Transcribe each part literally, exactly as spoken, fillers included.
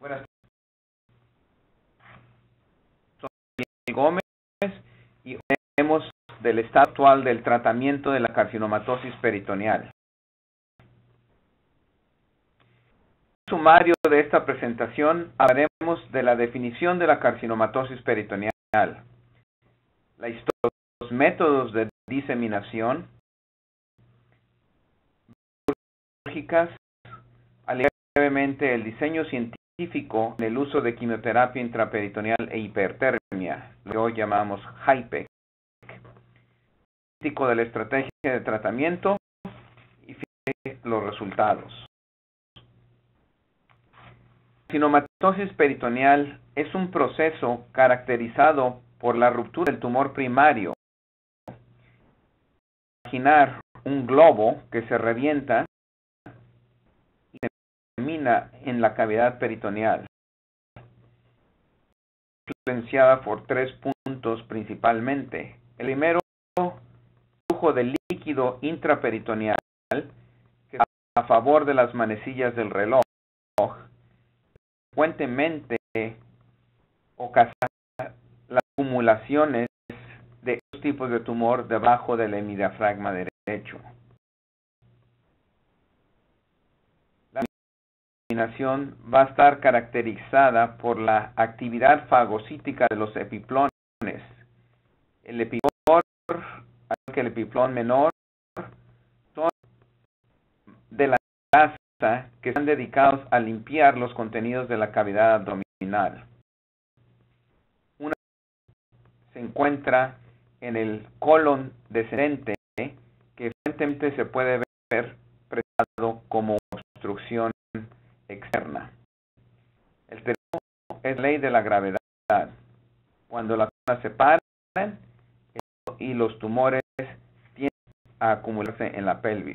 Buenas tardes. Soy Gómez y hablaremos del estado actual del tratamiento de la carcinomatosis peritoneal. En el sumario de esta presentación hablaremos de la definición de la carcinomatosis peritoneal, la historia, los métodos de diseminación, quirúrgicas, brevemente el diseño científico en el uso de quimioterapia intraperitoneal e hipertermia, lo que hoy llamamos HIPEC, de la estrategia de tratamiento y los resultados. La carcinomatosis peritoneal es un proceso caracterizado por la ruptura del tumor primario. Imaginar un globo que se revienta y se termina en la cavidad peritoneal, influenciada por tres puntos principalmente. El primero, flujo de líquido intraperitoneal, que a favor de las manecillas del reloj, frecuentemente ocasiona las acumulaciones de estos tipos de tumor debajo del hemidiafragma derecho. La diseminación va a estar caracterizada por la actividad fagocítica de los epiplones. El epiplón, que el epiplón menor, son de la grasa que están dedicados a limpiar los contenidos de la cavidad abdominal. Una se encuentra en el colon descendente, que frecuentemente se puede ver presentado como obstrucción externa. El tercero es ley de la gravedad. Cuando las zonas se paran y los tumores tienden a acumularse en la pelvis.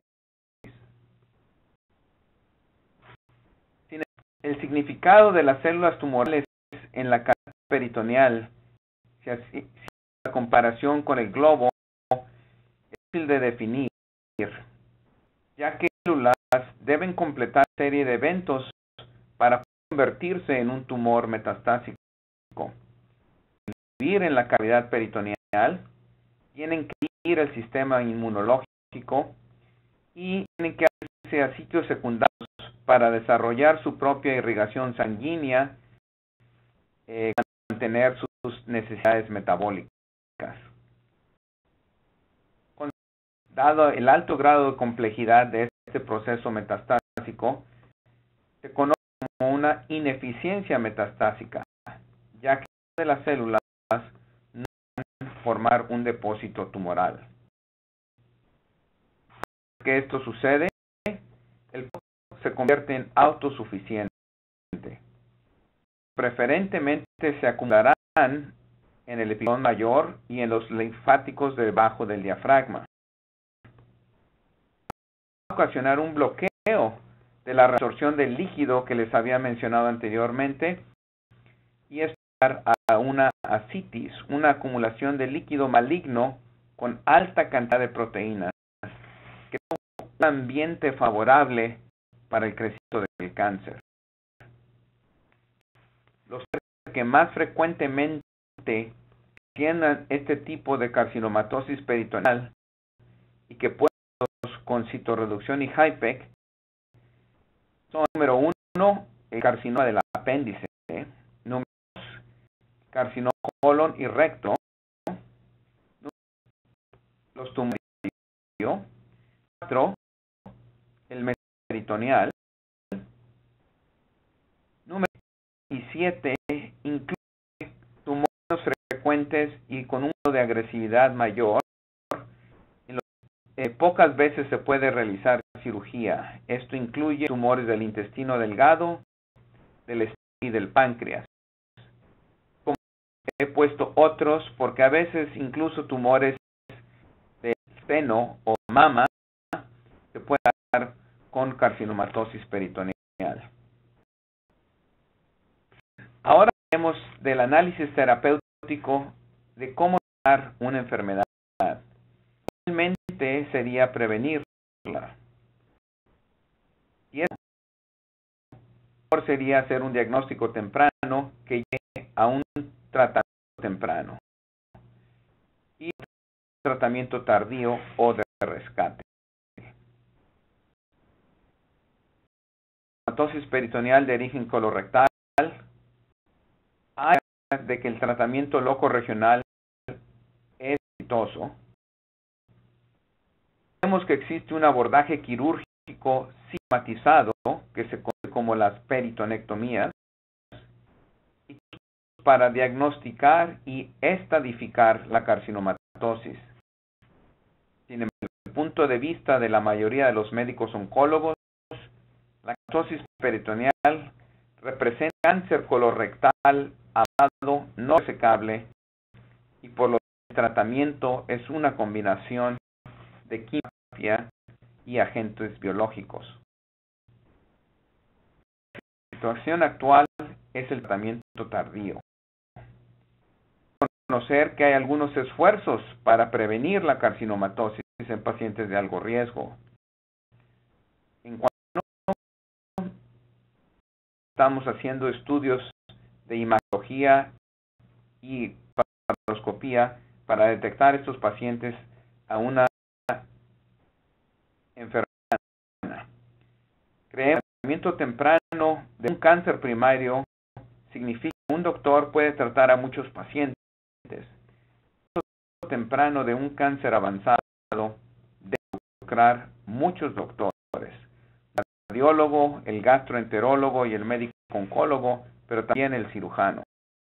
El significado de las células tumorales en la cavidad peritoneal, si así, si la comparación con el globo, es difícil de definir, ya que las células deben completar una serie de eventos para convertirse en un tumor metastásico. Vivir en la cavidad peritoneal, tienen que ir al sistema inmunológico y tienen que irse a sitios secundarios para desarrollar su propia irrigación sanguínea, eh, mantener sus necesidades metabólicas. Con, dado el alto grado de complejidad de este proceso metastásico, se conoce como una ineficiencia metastásica, ya que de las células no pueden formar un depósito tumoral. Que esto sucede, el se convierte en autosuficiente. Preferentemente se acumularán en el epiplón mayor y en los linfáticos debajo del diafragma. Va a ocasionar un bloqueo de la reabsorción del líquido que les había mencionado anteriormente y esto va a una ascitis, una acumulación de líquido maligno con alta cantidad de proteínas, que es un ambiente favorable para el crecimiento del cáncer. Los que más frecuentemente tienen este tipo de carcinomatosis peritoneal y que pueden con citorreducción y HIPEC son: número uno, el carcinoma del apéndice, ¿eh? Número dos, carcinoma colon y recto, los tumores cuatro, el metaperitoneal, número y siete, incluye tumores frecuentes y con un grado de agresividad mayor. En los, eh, pocas veces se puede realizar cirugía. Esto incluye tumores del intestino delgado, del estómago y del páncreas. Como he puesto otros porque a veces incluso tumores del seno o mama se puede dar con carcinomatosis peritoneal. Ahora hablemos del análisis terapéutico de cómo tratar una enfermedad. Realmente sería prevenirla. Y es sería hacer un diagnóstico temprano que lleve a un tratamiento temprano y un tratamiento tardío o de rescate. Carcinomatosis peritoneal de origen colorectal, hay de que el tratamiento locorregional es exitoso. Vemos que existe un abordaje quirúrgico sistematizado que se conoce como las peritonectomías para diagnosticar y estadificar la carcinomatosis. Sin embargo, desde el punto de vista de la mayoría de los médicos oncólogos, la carcinomatosis peritoneal representa cáncer colorectal avanzado no resecable y por lo que el tratamiento es una combinación de quimioterapia y agentes biológicos. La situación actual es el tratamiento tardío. Conocer que hay algunos esfuerzos para prevenir la carcinomatosis en pacientes de alto riesgo. En cuanto a estamos haciendo estudios de imagenología y laparoscopía para detectar estos pacientes a una enfermedad. Creemos que el tratamiento temprano de un cáncer primario significa que un doctor puede tratar a muchos pacientes. El tratamiento temprano de un cáncer avanzado debe involucrar muchos doctores, el radiólogo, el gastroenterólogo y el médico oncólogo, pero también el cirujano.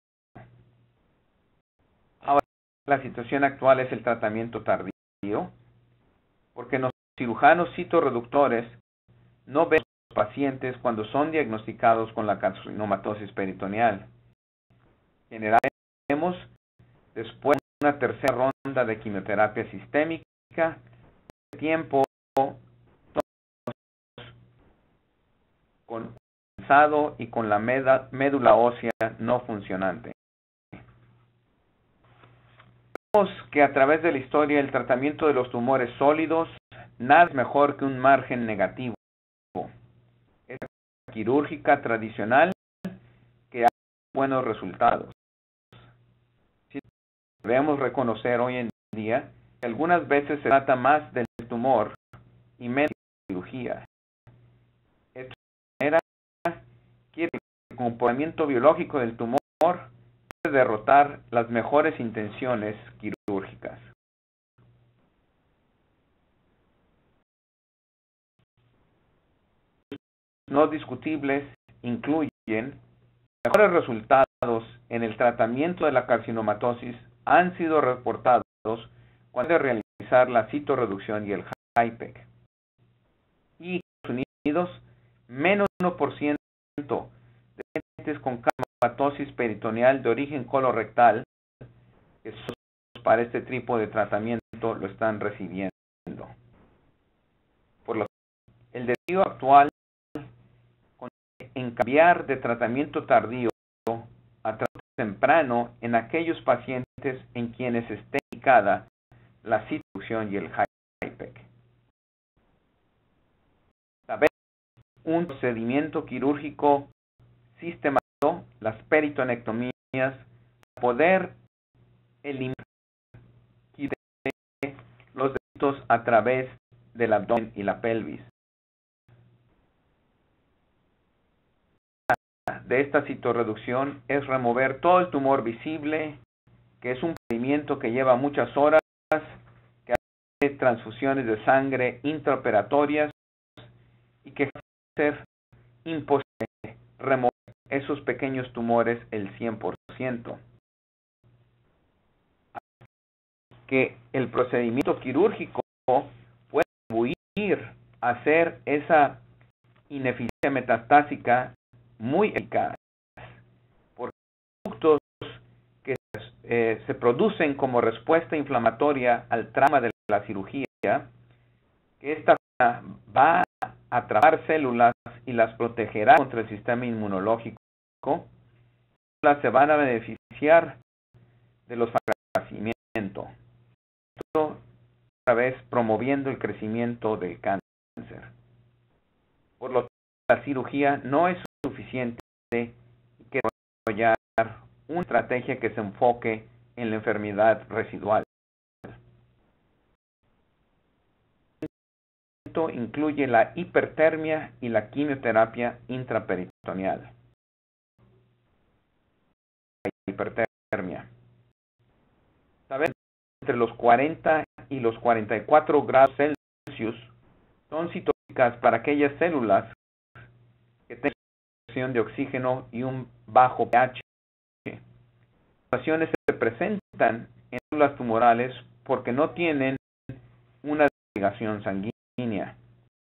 Ahora, la situación actual es el tratamiento tardío, porque los cirujanos citorreductores no ven a los pacientes cuando son diagnosticados con la carcinomatosis peritoneal. Generalmente vemos después de una tercera ronda de quimioterapia sistémica, de tiempo con avanzado y con la médula ósea no funcionante. Vemos que a través de la historia el tratamiento de los tumores sólidos nada es mejor que un margen negativo. Es la quirúrgica tradicional que da buenos resultados. Debemos reconocer hoy en día que algunas veces se trata más del tumor y menos de la cirugía. Esta manera quiere que el comportamiento biológico del tumor puede derrotar las mejores intenciones quirúrgicas. No discutibles incluyen mejores resultados en el tratamiento de la carcinomatosis han sido reportados cuando se realizar la citorreducción y el HIPEC. Y en Estados Unidos, menos de uno por ciento de pacientes con carcinomatosis peritoneal de origen colorectal que son para este tipo de tratamiento lo están recibiendo. Por lo tanto, el desafío actual en cambiar de tratamiento tardío a tratamiento temprano en aquellos pacientes en quienes esté indicada la citorreducción y el HIPEC. Saber un procedimiento quirúrgico sistematizado, las peritonectomías, para poder eliminar los delitos a través del abdomen y la pelvis. De esta citorreducción es remover todo el tumor visible, que es un procedimiento que lleva muchas horas, que hace transfusiones de sangre intraoperatorias y que va a ser imposible remover esos pequeños tumores el cien por ciento. Que el procedimiento quirúrgico puede contribuir a hacer esa ineficiencia metastásica muy eficaz, porque productos que eh, se producen como respuesta inflamatoria al trauma de la cirugía, que esta va a atrapar células y las protegerá contra el sistema inmunológico, las se van a beneficiar de los crecimiento, otra vez promoviendo el crecimiento del cáncer. Por lo tanto, la cirugía no es suficiente paciente y que desarrollar una estrategia que se enfoque en la enfermedad residual. Esto incluye la hipertermia y la quimioterapia intraperitoneal. La hipertermia. Sabemos que entre los cuarenta y los cuarenta y cuatro grados Celsius son citotóxicas para aquellas células que tengan presión de oxígeno y un bajo pH. Las situaciones se presentan en células tumorales porque no tienen una irrigación sanguínea.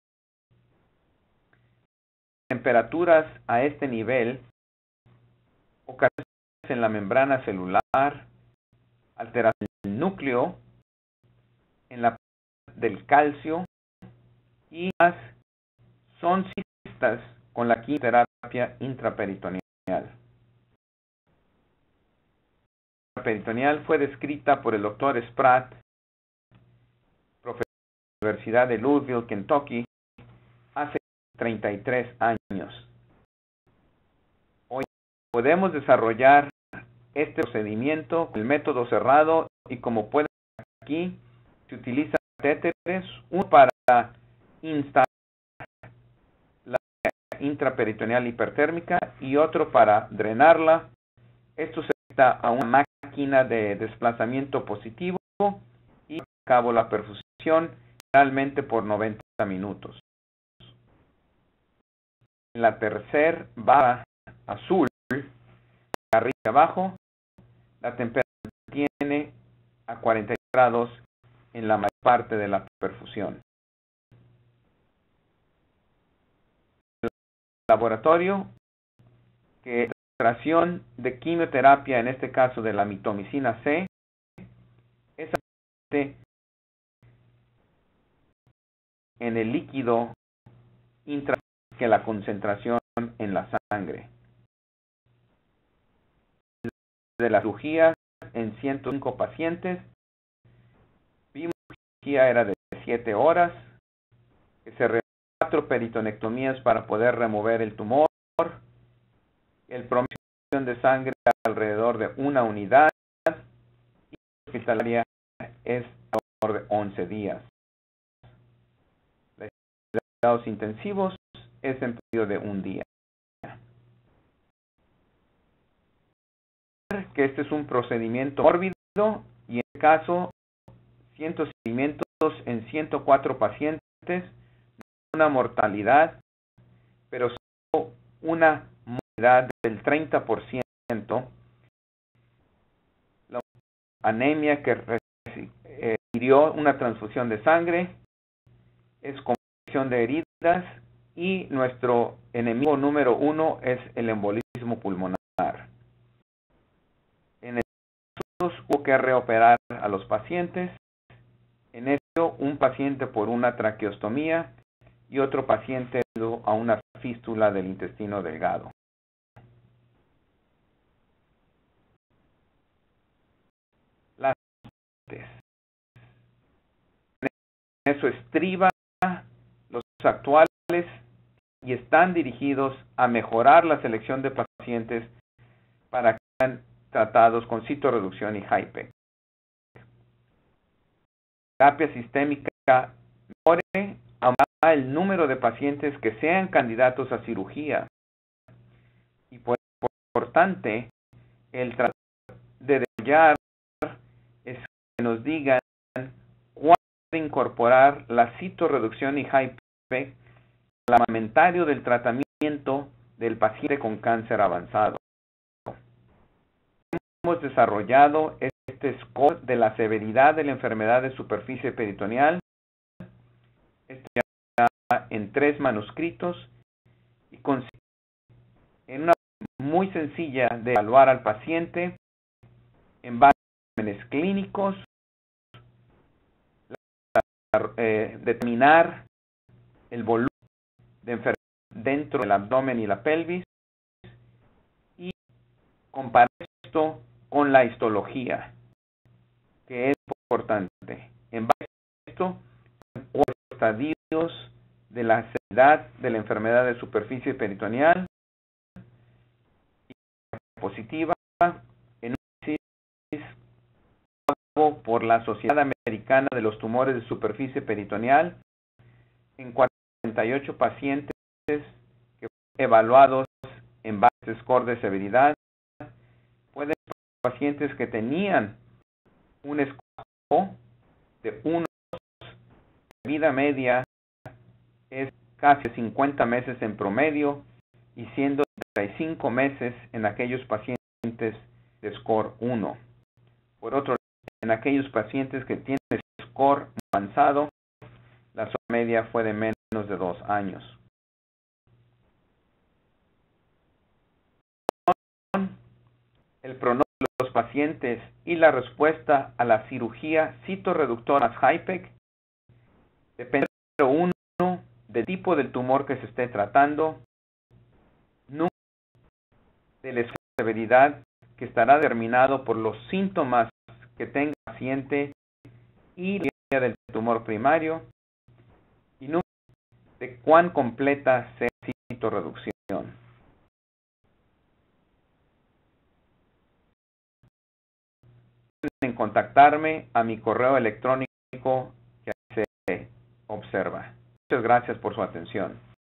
Temperaturas a este nivel ocasionan en la membrana celular, alteración del núcleo, en la del calcio y más son cistas con la quimioterapia intraperitoneal. La peritoneal fue descrita por el doctor Spratt, profesor de la Universidad de Louisville, Kentucky, hace treinta y tres años. Hoy podemos desarrollar este procedimiento con el método cerrado y como pueden ver aquí, se utilizan catéteres, uno para instalar la intraperitoneal hipertérmica y otro para drenarla. Esto se conecta a una máquina de desplazamiento positivo y a cabo la perfusión generalmente por noventa minutos. En la tercera barra azul, arriba y abajo, la temperatura tiene a cuarenta grados en la mayor parte de la perfusión. El laboratorio, que es la administración de quimioterapia, en este caso de la mitomicina C, es en el líquido intra que la concentración en la sangre. De las cirugías en ciento cinco pacientes, vimos que la cirugía era de siete horas, que se realizaron cuatro peritonectomías para poder remover el tumor, el promedio de sangre alrededor de una unidad y la hospitalaria es alrededor de once días. La de cuidados intensivos es en periodo de un día. Que este es un procedimiento mórbido y en este caso ciento seguimientos en ciento cuatro pacientes, una mortalidad, pero solo una mortalidad del treinta por ciento, la anemia que requirió una transfusión de sangre, es compresión de heridas y nuestro enemigo número uno es el embolismo pulmonar. En estos hubo que reoperar a los pacientes, en esto un paciente por una traqueostomía y otro paciente a una fístula del intestino delgado. Las en eso estriba los actuales y están dirigidos a mejorar la selección de pacientes para que sean tratados con citorreducción y HIPEC. La terapia sistémica mejore aumentar el número de pacientes que sean candidatos a cirugía y por importante el tratar de desarrollar es que nos digan cuándo incorporar la citorreducción y HIPEC al armamentario del tratamiento del paciente con cáncer avanzado. Hemos desarrollado este score de la severidad de la enfermedad de superficie peritoneal. Esto ya en tres manuscritos y consiste en una manera muy sencilla de evaluar al paciente en base a exámenes clínicos, eh, determinar el volumen de enfermedad dentro del abdomen y la pelvis y comparar esto con la histología, que es importante. En base a esto, los estadios de la severidad de la enfermedad de superficie peritoneal diapositiva en un análisis por la Sociedad Americana de los Tumores de Superficie Peritoneal en cuarenta y ocho pacientes que fueron evaluados en base score de severidad. Pueden ser pacientes que tenían un score de uno, la vida media es casi cincuenta meses en promedio y siendo treinta y cinco meses en aquellos pacientes de score uno. Por otro lado, en aquellos pacientes que tienen score avanzado, la media fue de menos de dos años. El pronóstico de los pacientes y la respuesta a la cirugía citorreductora más HIPEC depende, número uno, del tipo del tumor que se esté tratando, número de la severidad, que estará determinado por los síntomas que tenga el paciente y la idea del tumor primario, y número de cuán completa sea la citorreducción. Pueden contactarme a mi correo electrónico que se observa. Muchas gracias por su atención.